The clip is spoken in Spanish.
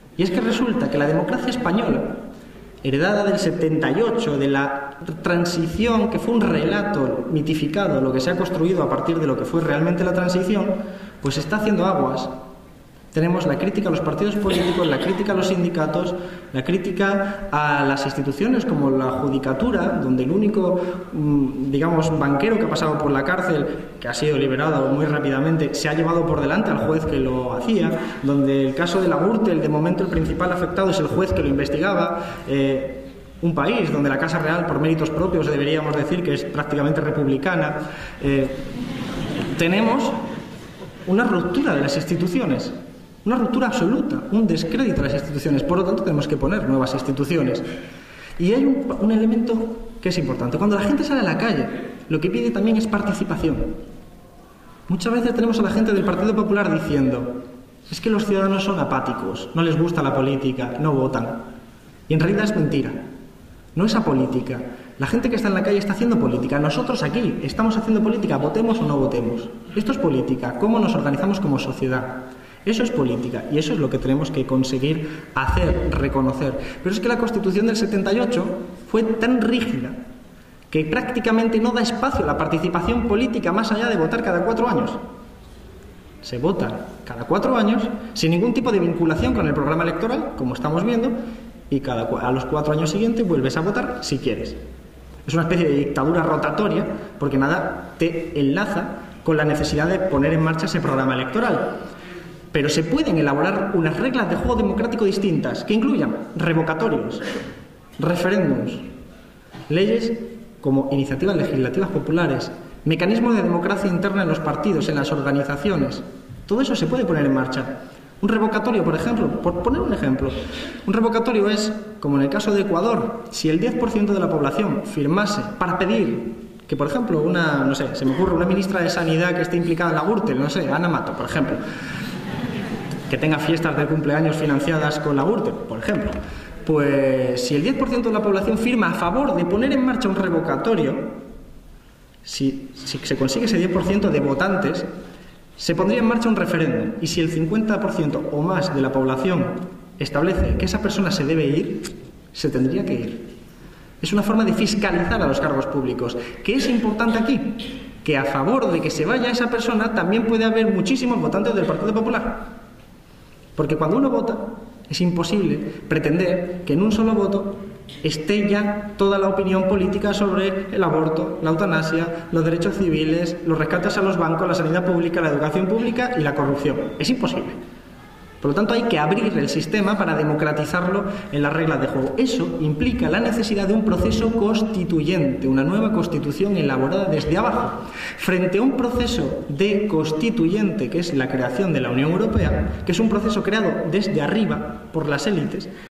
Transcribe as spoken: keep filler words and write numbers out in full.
Y es que resulta que la democracia española, heredada del setenta y ocho, de la transición, que fue un relato mitificado, lo que se ha construido a partir de lo que fue realmente la transición, pues está haciendo aguas. Tenemos la crítica a los partidos políticos, la crítica a los sindicatos, la crítica a las instituciones como la judicatura, donde el único, digamos, banquero que ha pasado por la cárcel, que ha sido liberado muy rápidamente, se ha llevado por delante al juez que lo hacía, donde el caso de la Gürtel, de momento el principal afectado es el juez que lo investigaba, eh, un país donde la Casa Real, por méritos propios, deberíamos decir que es prácticamente republicana. Eh, tenemos una ruptura de las instituciones. Una ruptura absoluta, un descrédito a las instituciones. Por lo tanto, tenemos que poner nuevas instituciones. Y hay un, un elemento que es importante. Cuando la gente sale a la calle, lo que pide también es participación. Muchas veces tenemos a la gente del Partido Popular diciendo: es que los ciudadanos son apáticos, no les gusta la política, no votan. Y en realidad es mentira. No es apolítica. La gente que está en la calle está haciendo política. Nosotros aquí estamos haciendo política, votemos o no votemos. Esto es política. ¿Cómo nos organizamos como sociedad? Eso es política y eso es lo que tenemos que conseguir hacer, reconocer. Pero es que la Constitución del setenta y ocho fue tan rígida que prácticamente no da espacio a la participación política más allá de votar cada cuatro años. Se vota cada cuatro años sin ningún tipo de vinculación con el programa electoral, como estamos viendo, y cada, a los cuatro años siguientes vuelves a votar si quieres. Es una especie de dictadura rotatoria porque nada te enlaza con la necesidad de poner en marcha ese programa electoral. Pero se pueden elaborar unas reglas de juego democrático distintas que incluyan revocatorios, referéndums, leyes como iniciativas legislativas populares, mecanismos de democracia interna en los partidos, en las organizaciones. Todo eso se puede poner en marcha. Un revocatorio, por ejemplo, por poner un ejemplo, un revocatorio es, como en el caso de Ecuador, si el diez por ciento de la población firmase para pedir que, por ejemplo, una, no sé, se me ocurre una ministra de Sanidad que esté implicada en la Gürtel, no sé, Ana Mato, por ejemplo, que tenga fiestas de cumpleaños financiadas con la Gürtel, por ejemplo, pues si el diez por ciento de la población firma a favor de poner en marcha un revocatorio, si, si se consigue ese diez por ciento de votantes, se pondría en marcha un referéndum, y si el cincuenta por ciento o más de la población establece que esa persona se debe ir, se tendría que ir. Es una forma de fiscalizar a los cargos públicos. ¿Qué es importante aquí? Que a favor de que se vaya esa persona también puede haber muchísimos votantes del Partido Popular. Porque cuando uno vota, es imposible pretender que en un solo voto esté ya toda la opinión política sobre el aborto, la eutanasia, los derechos civiles, los rescates a los bancos, la sanidad pública, la educación pública y la corrupción. Es imposible. Por lo tanto, hay que abrir el sistema para democratizarlo en las reglas de juego. Eso implica la necesidad de un proceso constituyente, una nueva constitución elaborada desde abajo, frente a un proceso de constituyente, que es la creación de la Unión Europea, que es un proceso creado desde arriba por las élites,